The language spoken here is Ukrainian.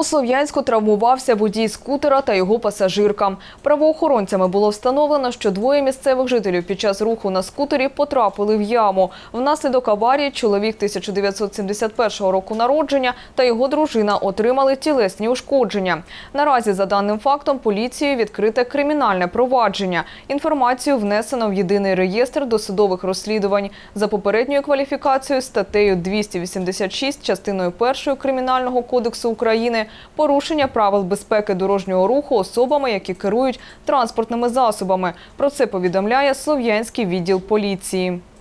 У Слов'янську травмувався водій скутера та його пасажирка. Правоохоронцями було встановлено, що двоє місцевих жителів під час руху на скутері потрапили в яму. Внаслідок аварії чоловік 1971 року народження та його дружина отримали тілесні ушкодження. Наразі, за даним фактом, поліцією відкрите кримінальне провадження. Інформацію внесено в єдиний реєстр досудових розслідувань. За попередньою кваліфікацією статтею 286 частиною 1 Кримінального кодексу України порушення правил безпеки дорожнього руху особами, які керують транспортними засобами. Про це повідомляє Слов'янський відділ поліції.